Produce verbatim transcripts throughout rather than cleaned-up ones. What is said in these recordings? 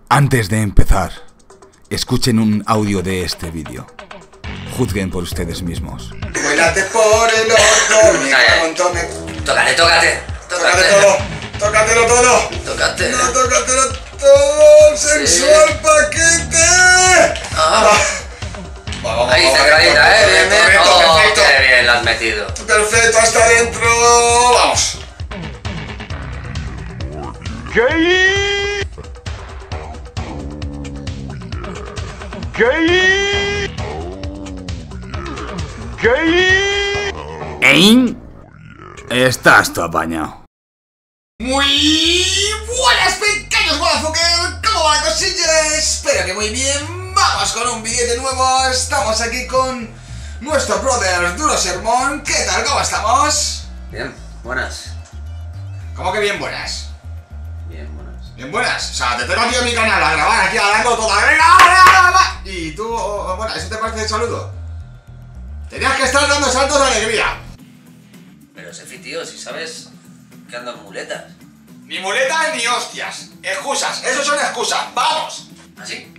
Antes de empezar, escuchen un audio de este vídeo. Juzguen por ustedes mismos. Vuélate por el ojo, me cago en todo. Tócate, tócate. Tócate todo, tócatelo todo. Tócate. No, tócatelo todo, sensual sí. Paquete. Ah. Vamos, ahí, vamos, centradita, eh, bien, bien. Perfecto, Oh, perfecto. Qué bien la has metido. Perfecto, hasta adentro. Vamos. ¿Qué? ¿Qué? ¿Qué? ¿Eh? Estás tú apañado. Muy buenas, pequeños Motherfucker. ¿Cómo va la cosilla? Espero que muy bien. Vamos con un vídeo de nuevo. Estamos aquí con nuestro brother Duro Sermón. ¿Qué tal? ¿Cómo estamos? Bien, buenas. ¿Cómo que bien buenas? Bien, buenas. Bien buenas. O sea, te tengo aquí en mi canal a grabar aquí a darlo todo. ¡Venga! Y tú, oh, oh, bueno, ¿eso te parece el saludo? Tenías que estar dando saltos de alegría. Pero Sefi, tío, si sabes que ando en muletas. Ni muletas ni hostias. Excusas. Eso son excusas. ¡Vamos! ¿Así?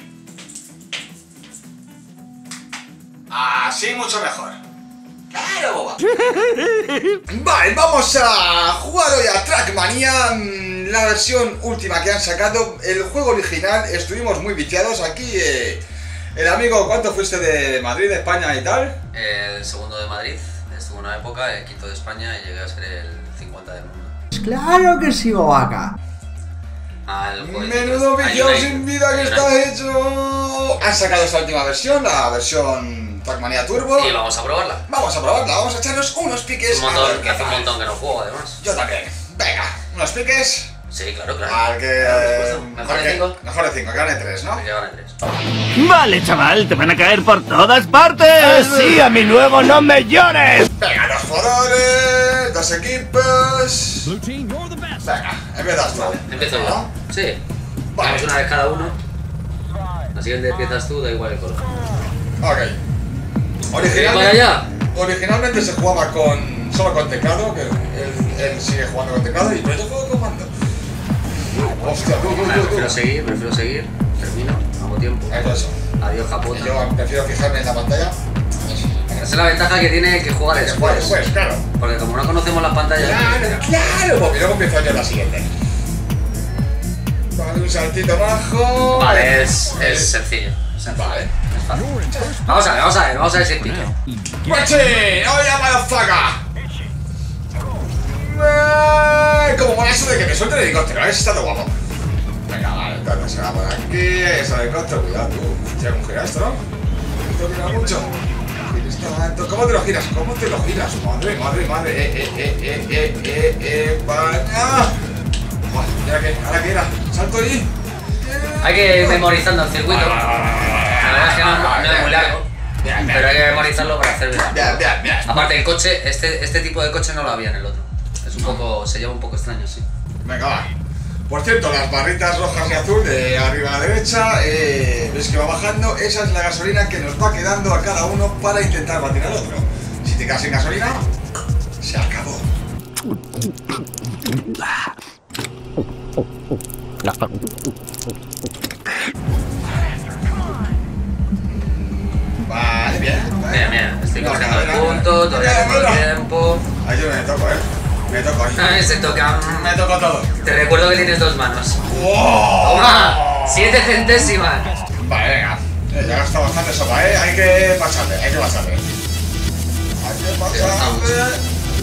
Así mucho mejor. ¡Claro, boba! Vale, vamos a jugar hoy a Trackmania, la versión última que han sacado. El juego original, estuvimos muy viciados. Aquí, eh, el amigo, ¿cuánto fuiste de Madrid, de España y tal? El segundo de Madrid. Estuve una época, el quinto de España y llegué a ser el cincuenta del mundo. Claro que sí, bobaca. Al Menudo viciado sin vida que está hecho. Han sacado esta última versión, la versión Trackmania Turbo. Y vamos a probarla. Vamos a probarla, vamos a echarnos unos piques. Un montón, a ver qué hace un tal. montón que no juego, además. Yo también. Venga, unos piques. Sí, claro, claro. Al que. Claro, por eh, supuesto. ¿Mejor al de que- cinco? Mejor de cinco, que gane tres, ¿no? Que gane tres. Vale, chaval, te van a caer por todas partes. Sí, a mi nuevo no me llores. Venga, dos jugadores, dos equipos. Venga, empiezas tú. Vale, empiezo ¿No? yo. Sí. Vale. Vamos una vez cada uno. La siguiente empiezas tú, da igual el color. Ok. ¿Para Originalmente, allá? originalmente se jugaba con solo con teclado, que él, él sigue jugando con teclado, y pero yo juego con mando. Hostia, tú, tú, Vale, tú, tú. prefiero seguir, prefiero seguir. Termino, hago tiempo. Eso, eso. Adiós, Japota. Yo prefiero fijarme en la pantalla. Esa es la ventaja que tiene que jugar Después, después. después, claro. Porque como no conocemos las pantallas. Claro, claro, porque luego empiezo yo la siguiente. Vale, un saltito abajo. Vale, es, es sencillo. sencillo. Vale. Es fácil. Vamos a ver, vamos a ver, vamos a ver si es pique. ¡Guachi! ¡Oye, motherfucker! ¡Eh! Como mola eso de que me suelte el helicóptero, ¿eh? Está todo guapo. Venga, vale, entonces se va por aquí. Ese helicóptero, cuidado, tú. Tiene un girar ¿no? Esto gira mucho. Giras tanto. ¿Cómo te lo giras? ¿Cómo te lo giras? Madre, madre, madre. Eh, eh, eh, eh, eh, eh, eh, ¡Vaya! ¿Y ahora qué? ¿Ahora qué era? ¿Salto allí? Hay que ir memorizando el circuito. La verdad es que no, no es muy largo. Bien, bien. Pero hay que memorizarlo para hacer bien. Bien, bien, bien. Aparte el coche, este, este tipo de coche no lo había en el otro. Es un poco, se lleva un poco extraño, sí. Venga, va. Por cierto, las barritas rojas y azul de arriba a la derecha, eh, ves que va bajando. Esa es la gasolina que nos va quedando a cada uno para intentar batir al otro. Si te quedas sin gasolina, se acabó. Vale, bien. Vale. Mira, mira, estoy Mira, cogiendo el mira, punto, todavía mira, tengo el mira. tiempo. Ahí yo me toco, eh. Me toco ahí. Ay, se toca. Me toco todo. Te recuerdo que tienes dos manos. ¡Wow! ¡Toma! ¡Siete centésimas! Vale, venga. Eh, ya gasta bastante sopa, eh. Hay que pasarle, hay que pasarle. Hay que pasarle.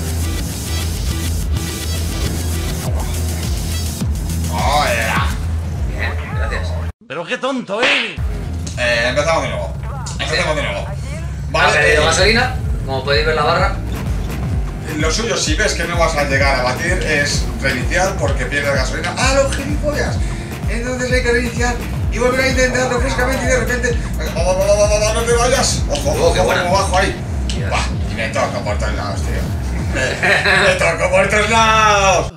Oh, yeah. Bien, gracias. Pero qué tonto, eh. Eh, empezamos de nuevo. Empezamos de nuevo. ¿Has Vale, perdido eh, gasolina? Como podéis ver la barra. lo suyo, si ves que no vas a llegar a batir, es reiniciar porque pierdes gasolina. ¡Ah, los gilipollas! Entonces hay que reiniciar y volver a intentarlo frescamente y de repente. ¡Va, va, va, va, va, no te vayas! ¡Ojo, Oh, ojo, qué buena. como bajo ahí! Dios. Va, y me toco por todos lados, tío. Me, me toco por todos lados.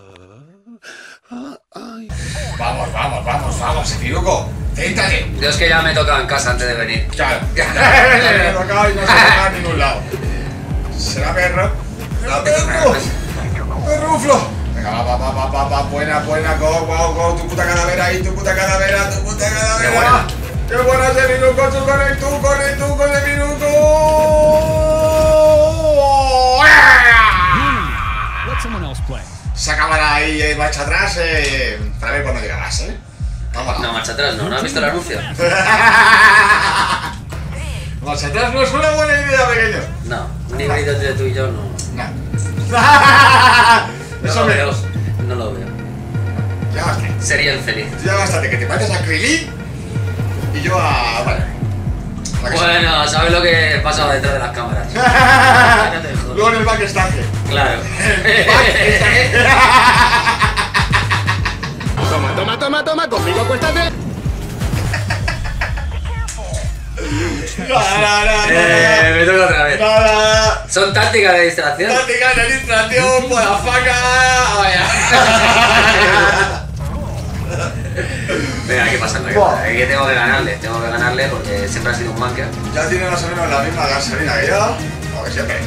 Vamos, vamos, vamos, vamos, Efiruco. Céntrate. Yo es que ya me he tocado en casa antes de venir. Claro, ya, ya me he tocado y no se toca a ningún lado. ¿Será perro? ¡Será perro! ¡Perruflo! Venga, Venga, va, va, va, va, va, va, buena, buena, go, go, go, tu puta calavera ahí, tu puta calavera, tu puta calavera. Qué buena. Qué buena ese minuto, tú con el tú, con el tú, con el minuto. Se acabará ahí, eh, marcha atrás, eh, para ver cuándo llegarás, eh. Vámonos. No, marcha atrás, no, ¿no has visto el anuncio? Marcha atrás no es una buena idea, pequeño. No, un híbrido entre tú y yo no. No. No Eso lo veo. menos. No lo veo. Ya basta. Sería infeliz. Ya bastante, que te pareces a Krillin y yo a... Vale. Bueno, ¿sabes lo que pasaba detrás de las cámaras? Luego en el backstage. Claro. Toma, toma, toma, toma, conmigo acuéstate. No, no, no, Eh, me toca otra vez. no, no. Son tácticas de distracción. Táctica de distracción, por la faca. Vaya. Venga, hay que pasarlo. Que, que tengo que ganarle, tengo que ganarle porque siempre ha sido un manca. Ya tiene más o menos la misma gasolina que yo, como que siempre.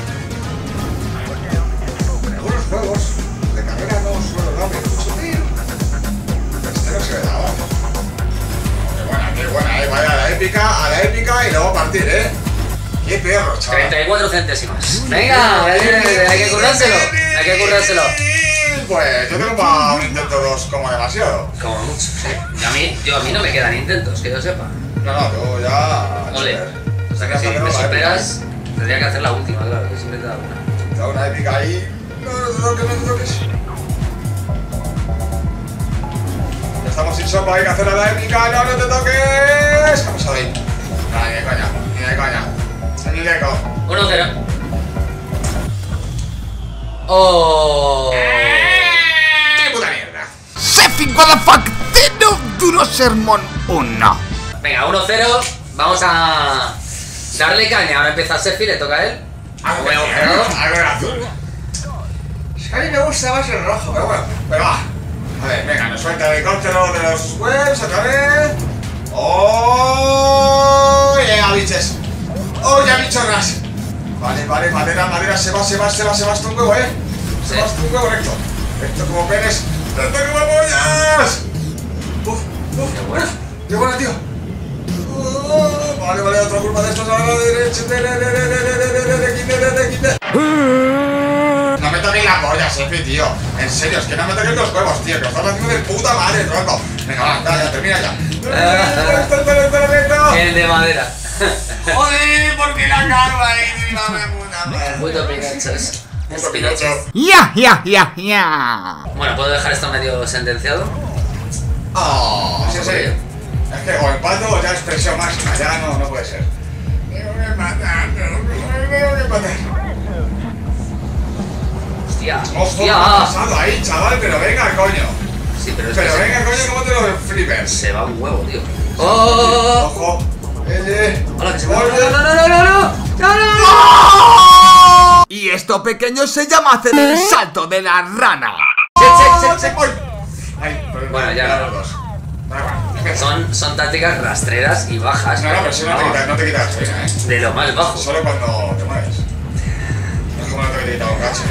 En algunos juegos de carrera no suelo darme mucho tiro. Este no se me daba. Qué buena, qué buena, eh. Vaya a la épica, a la épica y luego partir, eh. Qué perro, chaval. treinta y cuatro céntimos. Venga, hay que, hay que currárselo. Hay que currárselo. Pues yo tengo para un intento dos como demasiado. Como mucho, sí. Y a mí, yo, a mí no me quedan intentos, que yo sepa. No, no, tú ya... Ole. O sea que si me superas, tendría que hacer la última, claro, que siempre te da una. Te da una épica ahí. No, no te toques, no te toques. Ya estamos sin sopa, hay que hacer la épica. No, no te toques. ¿Qué ha pasado ahí? Nada, ni de coña, ni de coña. Ni de coña. uno cero. Oh. ¡Qué puta mierda! Sefi, what the fuck, te no duro sermón uno. Venga, uno cero. Vamos a darle caña. Ahora empieza Sefi, le toca a él. Algo Huevo verde, cerrado. algo en azul. Es que a mí me gusta más el rojo, pero bueno, pero va. A ver, venga, nos suelta el helicóptero de los webs otra vez. ¡Oh! ¡Yeah, biches! ¡Oh, ya bichorras! Vale, vale, madera, madera, se va, se va, se va, se va hasta un huevo, eh. Se va hasta un huevo recto. Recto como penes, recto como pollas. Uf, uf, Qué buena. qué buena, tío. Oh, vale, vale, otra curva de estos a la derecha. De, de, de, de, de, de, de, de, de, de, de, de, de. No me toques la polla, Sefi, tío. En serio, es que no me toques los huevos, tío. Que lo estás haciendo de puta madre, tronco. Venga, va, ya, ya, termina ya. El de madera. Joder, ¿por qué la calva ahí? Dime, puta madre. Muito pigachos. Puto Pinocho. Ya, ya, ya, ya. Bueno, ¿puedo dejar esto medio sentenciado? Oh, sí, sí. Es que o empato o ya es presión máxima, ya no, no puede ser. Tengo que empatar, tengo que empatar. Hostia, Ojo, ¿qué ha hostia. pasado ahí, chaval? Pero venga, coño. Sí, pero es Pero que venga, coño, ¿cómo te lo flippers? se, se va un huevo, tío. ¡Oh! Ojo. Eh, eh. ¡Hola, que se va! Oye. ¡No, no, no, no, no! ¡No, no! Y esto pequeño se llama hacer el salto de la rana. ¡Che, che, che, che! ¡Ay! Ay, pero Bueno, ya. los dos. Bueno, bueno. Son, son tácticas rastreras y bajas. No, no, pero si no te vamos, quita, no te quita gasolina, eh. de lo más bajo. Solo cuando te mueves. No es como no te quita un gacho.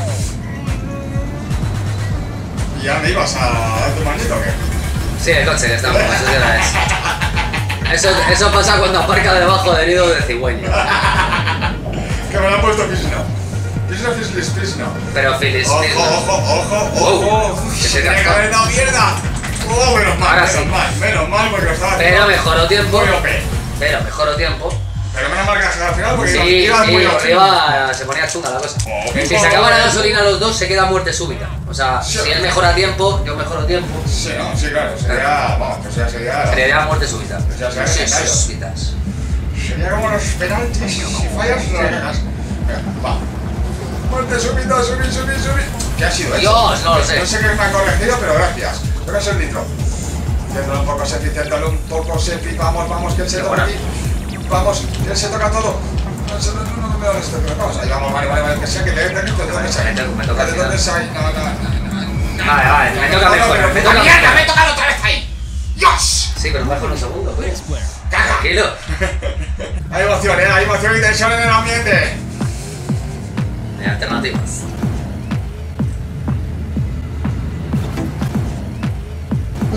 ¿Y ya me ibas a dar tu manito o qué? Sí, el coche que estamos, eso sí era eso. Eso, eso pasa cuando aparca debajo del nido de cigüeña. Que me lo han puesto Fisno. Fisno, Fislis, Fisno. Pero Phyllis, Ojo, Phyllis, ojo, ojo, Wow, ojo. que se Tenía que cascó. haber dado mierda. Oh, menos mal, Ahora menos sí. mal, menos mal porque lo estaba Pero haciendo mejoró tiempo. muy O P. Pero mejoró tiempo. Pero menos mal que al final porque Sí, iba sí, muy O P. iba, se ponía chunga la cosa. Oh, Si se acaba la gasolina los dos, se queda muerte súbita. O sea, Sí. si él mejora tiempo, yo mejoro tiempo. Sí, no, sí, claro. Sería, vamos, pues ya sería... Sería ya muerte súbita. Ya sería Sí, legendario. súbitas. Sería como los penaltis. Si fallas, lo ganas. Venga, va. Muerte súbita, subir, subir, subir. ¿Qué ha sido eso? Dios, no lo sé. No sé qué me ha corregido, pero gracias. Pero es el nitro. Ciéndolo un poco, Sefi, ciéndolo un poco, Sefi. Vamos, vamos, que él se Qué toca buena. aquí. Vamos, que él se toca todo. No, no, no, no me da esto, pero vamos. Ahí vamos, vale, vale, vale. Que sea que le dé de dónde se Me toca- me toca ¿De al dónde final. se No, no, no. Vale, vale, me toca No, no, mejor. pero Me puta toca mierda, mejor. me he tocado otra vez ahí. ¡Dios! Sí, pero mejor un segundo, coño. ¡Caga! Tranquilo. Hay emoción, ¿eh? Hay emoción y tensión en el ambiente. Hay alternativas.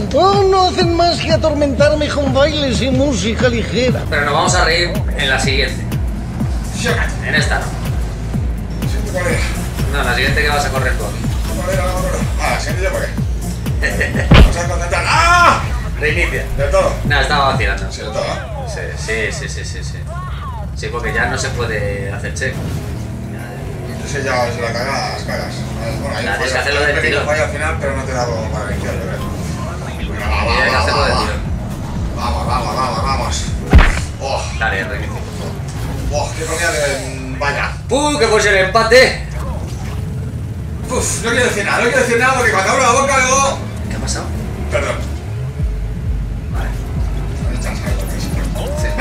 Oh, no hacen más que atormentarme con bailes y música ligera. Pero nos vamos a reír en la siguiente. En esta no. No, en la siguiente que vas a correr tú aquí. Ah, la siguiente ya por qué. Vamos a concentrar. ¡Ah! Reinicia. ¿De todo? No, estaba vacilando. Sí, de todo, ¿eh? Sí, sí, sí, sí, sí. Sí, porque ya no se puede hacer check. Entonces ya se la cagas, las cagas. Bueno, ahí Tienes que hacerlo del tirón. Fallo al final, pero no te da como para iniciar, yo creo. Venga, va, va, Tienes que va, hacerlo va, del va. tirón. Vamos, vamos, vamos, vamos. Oh, Dale, reinicia. oh, qué comida de... Vaya. ¡Puh! ¡Que puede ser empate! Uf, no quiero decir nada, no quiero decir nada porque cuando abro la boca luego... ¿Qué ha pasado? Perdón. Vale. No echas ahí lo que es. Sí.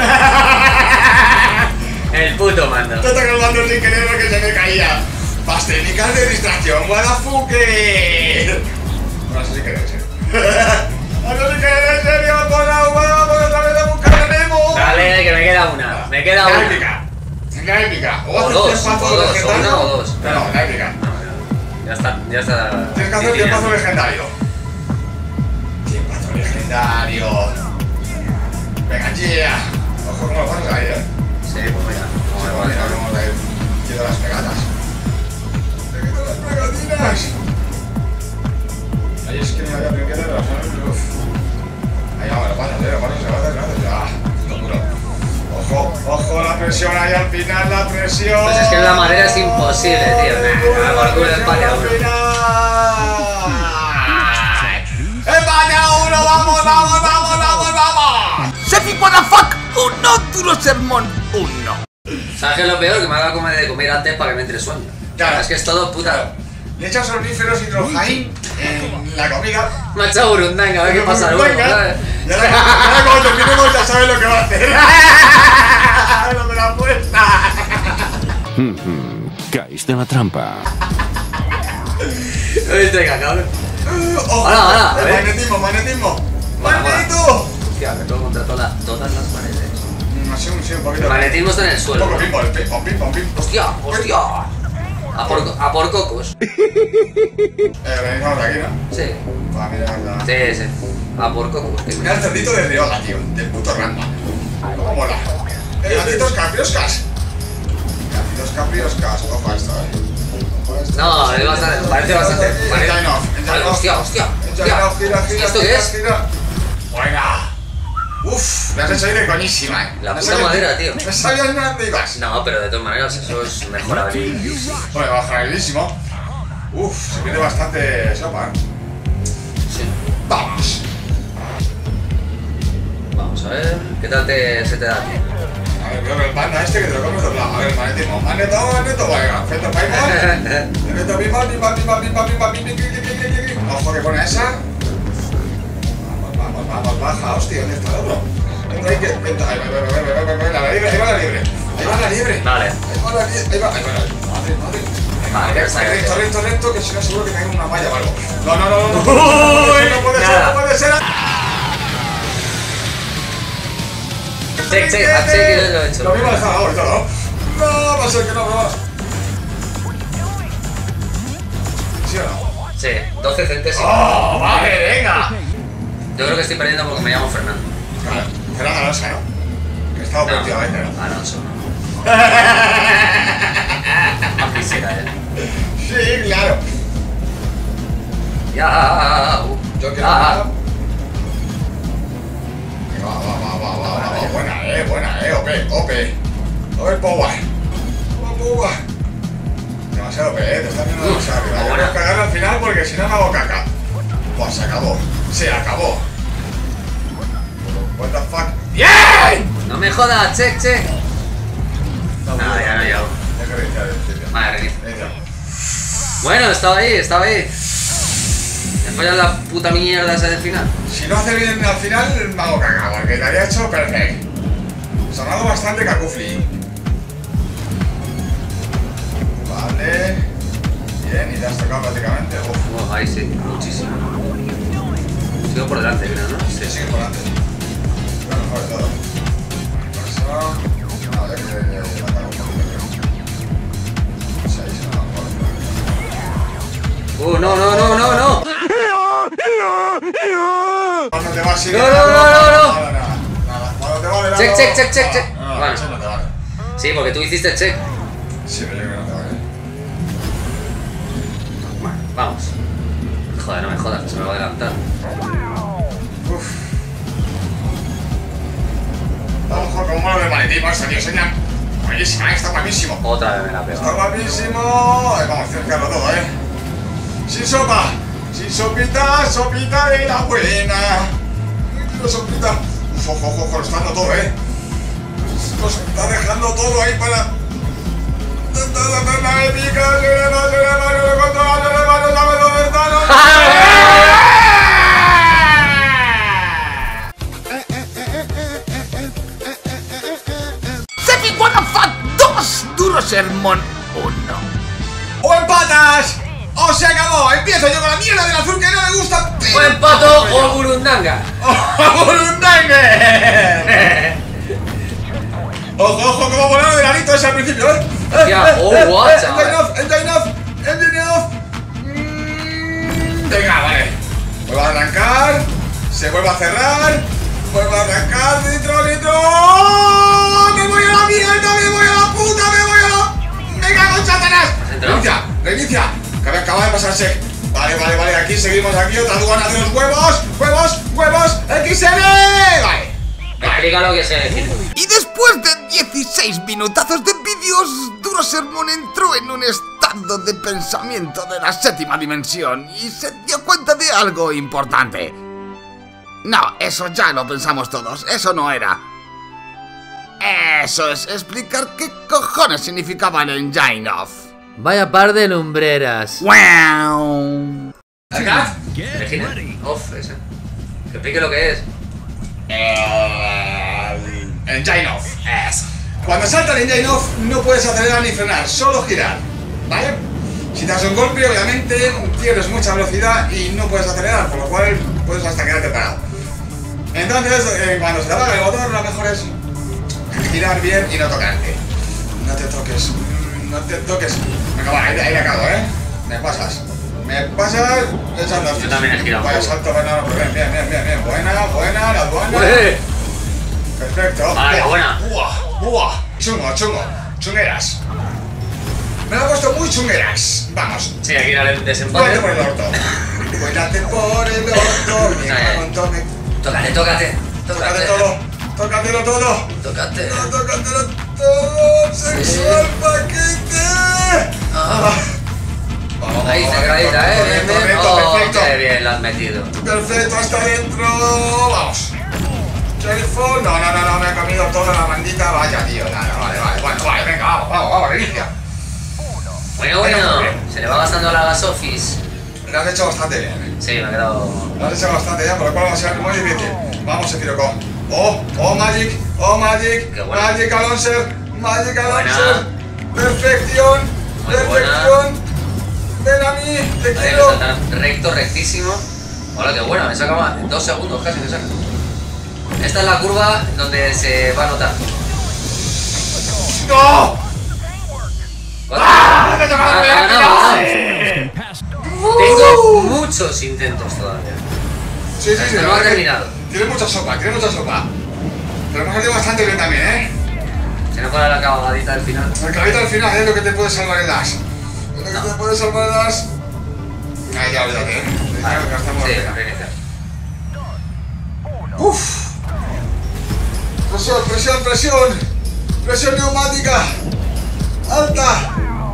El puto mando. Te toca el mando sin querer porque se me caía. Las técnicas de distracción, Guadafuque. No sé si querer, en serio. No sé si querer, en serio. Por la humana, por otra vez a buscar a Nemo. Dale, que me queda una. Me queda La una. épica. La épica. O haces dos, tiempazo o dos, legendario. o una o dos. No, no, la épica. Ya está, ya está. Tienes que hacer tiempazo legendario. Tiempazo legendario. Venga, yeah. Ojo cómo lo pasas ahí, eh. Sí, pues mira. Vamos Como a me ver, vale. vamos a ver. Quiero las pegatas. Te quito las pegatinas. Ahí es que me había aprendido de las manos. Uf. Ahí vamos, lo pasas, eh, lo pasas, lo pasas, lo pasas. Ah, locura. Ojo, ojo, la presión ahí al final, la presión. Pues es que en la madera es imposible, tío. Nah, por culo empate a uno. ¡Empate a uno! ¡Vamos, vamos, vamos, vamos, vamos! ¡Sefi, what the fuck! ¡Uno! ¡Duro sermón! ¡Uno! ¿Sabes qué es lo peor? Que me haga comer de comer antes para que me entre sueño. Claro. Es que es todo puta. Le echas somníferos hidrojaín en la comida. Me ha echado burundanga, a ver qué pasa luego. Venga. ¿sabes? Y ahora, ahora cuando terminemos ya sabes lo que va a hacer. ¡No me la apuesta! Caíste en la trampa. Venga, cabrón. ¡Ojo! Ahora, ahora, a ver. Magnetismo, magnetismo. Mola, mola. ¡Magneto! Hostia, me tengo contra todas, todas las paredes. Mm, Sí, sí, un poquito. El magnetismo está en el Un suelo. poco pim, pim, pim, pim, pim, pim. Hostia, hostia. A por, a por cocos. Eh, organizamos aquí, ¿no? Sí, Va, mira, la... sí, sí. A por cocos. tío. Mira el cerdito de Rioja, tío. Del puto Rampa. ¿Cómo mola? Eh, gatitos caprioscas. Gatitos caprioscas. Ojo a esto, eh. Ojo a esto. No, es bastante, parece bastante. Parece. Engine off, engine Vale, off. hostia, hostia. Engine hostia. off, gira, gira, ¿Esto gira, qué es? gira. Buena. Uf, me has hecho ahí de coñísima, eh. La Me puta sabías- madera, tío. Me sabías nada de gas. No, pero de todas maneras eso es mejorable. Bueno, bajabilísimo. Uf, se pierde bastante sopa, eh. Sí. Vamos. Vamos a ver. ¿Qué tal te, se te da aquí? A ver, creo que el panda este que te lo comes doblado. A ver, el magnetismo. Magneto, magneto, venga. Efecto paintball. Efecto pimpa, pimpa, pimpa, pimpa, pimpa, pimpa, pimpa. Ojo que pone esa. Vamos, vamos, vamos, baja, hostia, ¿dónde está el otro? Entra ahí que... Entra, ahí va, ahí va, ahí va, ahí va, ahí va, la liebre, ahí va la liebre. Ahí va la liebre. Vale. Ahí va la liebre, ahí va, ahí va la liebre. Madre, madre. Vale, ya está. Recto, recto, recto, que si no seguro que caiga una malla o algo. No, no, no, no, no, no puede ser, no puede ser, Nada. no puede ser. Check, check, a check que yo lo he hecho. Lo mismo está ahora y todo. No, va a ser que no, bro. ¿Sí o no? Sí, doce centésimos. ¡Oh, vale, venga! Yo creo que estoy perdiendo porque me llamo Fernando. Claro, Fernando Alonso, ¿no? Que estaba No, últimamente, ¿no? Alonso, no. Más física, eh. Sí, claro. Ya. uh, Yo quiero ya. nada. Va, va, va, va, va, va, va. Buena, eh, buena, eh. Ope, ope. Ope, power. Ope, power. Demasiado ope, eh. Te estás viendo demasiado arriba. Yo buena. tengo que cagar al final porque si no me hago caca. Pues se acabó. Se acabó. What the fuck. ¡Bien! No me jodas, check, check. Nada, ya no llego. Ya que reiniciar el principio. Vale, reinicio. Reinicia. Bueno, estaba ahí, estaba ahí. Me fallan la puta mierda esa del final. Si no hace bien al final, me hago caca, porque te había hecho perfecto. Sonado bastante cacufli. Vale. Bien, y te has tocado prácticamente. Uf, Oh, ahí sí, muchísimo. Sigo por delante, creo, ¿no? sí, sigue por delante. Lo mejor de todo. Por eso... A ver, que le la cago un poquito, creo. Sí, ahí se me va a Uh, no, no, no, no, no. sigue. No, no, no, no, no. Nada, nada. Cuando te vale, Check, nada. check, check, check, check. No, no, Bueno. check no te vale. Sí, porque tú hiciste check. Sí, pero yo creo que no te vale. Bueno, vamos. Joder, no me jodas, que se me va a adelantar. Uf. Vamos con mono de maletín, vamos a tío, señor. Buenísima, está guapísimo. Otra vez me la pego. Está guapísimo. Vamos a acercarlo todo, eh. Sin sopa, sin sopita, sopita de la buena. Quiero sopita. Uf, ojo, ojo, ojo, lo está dando todo, eh. Nos está dejando todo ahí para. La épica, se le va, se le va, se le controla, se le va, no sabe dónde está, no Cepi Wanafat dos, Duro Sermón uno. ¡O empatas! ¡O se acabó! Empiezo yo con la mierda del azul que no me gusta. O empato o burundanga. ¡Oh, Burundangue! ¡Ojo, ojo! ¿Cómo volaron el arito ese al principio, eh? Ya, oh, what, Engine chaval. off, engine off, engine off. Mm, Venga, vale. Vuelvo a arrancar. Se vuelve a cerrar. Vuelvo a arrancar. Dentro, dentro. ¡Oh! ¡Me voy a la mierda! ¡Me voy a la puta! ¡Me voy a la... ¡Me cago en Satanás! entrado? Reinicia, reinicia. Que me acaba de pasarse. Vale, vale, vale. Aquí seguimos. Aquí otra aduana de los huevos. Huevos, huevos. X L. Vale. Explica lo que sé decir. Y después de dieciséis minutazos de vídeos, Duro Sermón entró en un estado de pensamiento de la séptima dimensión y se dio cuenta de algo importante. No, eso ya lo pensamos todos, eso no era. Eso es explicar qué cojones significaba el engine off. Vaya par de lumbreras. ¡Wow! ¿Acá? Regina, off ese. Que explique lo que es. El engine off. Es. Cuando salta el engine off no puedes acelerar ni frenar, solo girar. ¿Vale? Si te das un golpe, obviamente pierdes mucha velocidad y no puedes acelerar, por lo cual puedes hasta quedarte parado. Entonces, eh, cuando se te apaga el motor, lo mejor es girar bien y no tocarte. No te toques, no te toques. Venga, va, ahí, ahí le acabo, ¿eh? Me pasas. Me pasas echando. Yo también he girado. Vaya salto, bueno, pues bien, bien, bien, bien, bien. Buena, buena, la buena. ¡Ué! Perfecto. Vale, buena. Buah, buah. Chungo, chungo. Chungueras. Me lo he puesto muy chungueras. Vamos. Sí, aquí era el Cuídate desempate. por el orto. Cuídate por el orto. Mi Ay. montón. Tócate, tócate. Tócate Tócate. todo. Tócatelo todo. Tócate. Tócatelo todo. Sexual paquete. Ah. Vamos, Ahí, vamos, centradita, eh. Bien, perfecto, bien. perfecto, Oh, perfecto. qué bien la has metido. Perfecto, hasta adentro. Vamos. Careful. No, no, no, no, me ha comido toda la bandita. Vaya, tío. Nada, vale, vale. Bueno, vale, venga, vamos, vamos, vamos, reinicia. Bueno, bueno. Se le va gastando la gas office. Lo has hecho bastante bien, eh. Sí, me ha quedado. Lo has hecho bastante bien, por lo cual va a ser muy difícil. Vamos, Sephiroth. Oh, oh, Magic, oh, Magic, Qué buena. Magic Alonser, Magic Buena. Alonser. Perfección, Muy perfección. Ven a mí, te Hay que quiero. saltar recto, rectísimo. Hola, qué buena, me saca más. En dos segundos casi me saca. Esta es la curva donde se va a notar. ¡No! ¿Cuánto? ¡Ah! ¡Que te Ah, vas a ver, ganado, que ganado. Tengo muchos intentos todavía. Sí, sí, sí. Hasta la no ha verdad que terminado. Tiene mucha sopa, tiene mucha sopa. Pero hemos salido bastante bien también, ¿eh? Si no fuera la cagadita del final. El clavito al final es lo que te puede salvar el dash. Es lo que te puede salvar el dash. Ahí ya, olvídate, ¿eh? Vale. Ya gastamos Sí, la pena. reiniciar. Uf. Presión, presión, presión. Presión neumática. Alta.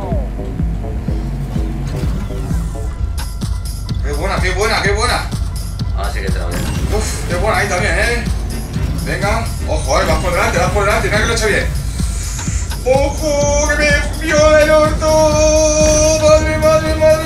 Qué buena, qué buena, qué buena. Ahora sí que te lo veo. Uf, qué buena ahí también, ¿eh? Venga. Ojo, eh, vas por delante, vas por delante. Mira que lo he hecho bien. ¡Ojo! ¡Que me vio el orto! ¡Madre, madre, madre!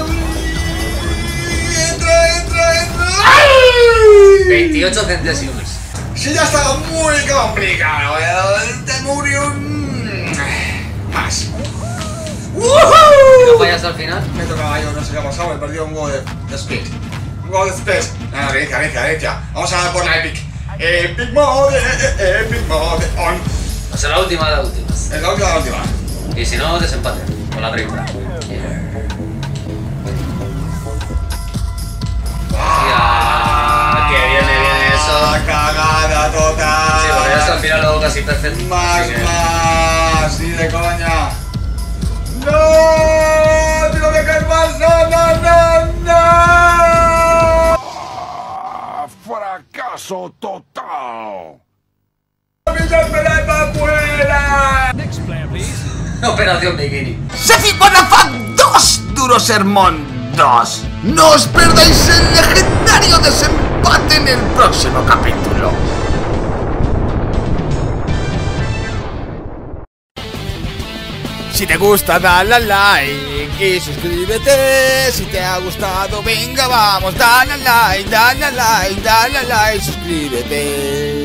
¡Entra, entra, entra! ¡Ay! veintiocho centésimos. Sí, ya estaba muy complicado. El Temurium. Más. ¿No ¡Woohoo! fallas al final? Me tocaba yo, no sé qué ha pasado. He perdido un huevo de, de speed. Un huevo de speed. No, no, reinicia, reinicia, reinicia. Vamos a dar por la Epic. Epic Mode, Epic Mode on. O sea, la última de las últimas. Es la última, la última. Y si no, desempate. Con la primera. ¡Hostia! ¡Qué bien me viene eso! La cagada total. Sí, porque esto al final luego casi perfecto. Más, Así que- más. Ni de coña. ¡No! ¡Tengo que caer más! ¡No, no, no, no! ¡Fracaso total! ¡Milla pelea para afuera! Operación Bikini. Sefi Bonafat dos, Duro Sermón dos. No os perdáis el legendario desempate en el próximo capítulo. Si te gusta, dale al like y suscríbete. Si te ha gustado, venga, vamos, dale al like, dale al like, dale al like, suscríbete.